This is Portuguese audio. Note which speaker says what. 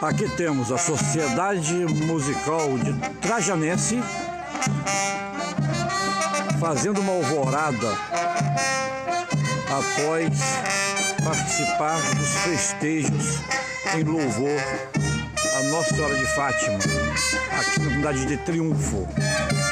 Speaker 1: Aqui temos a Sociedade Musical de Trajanense fazendo uma alvorada após participar dos festejos em louvor a Nossa Senhora de Fátima, aqui na comunidade de Triunfo.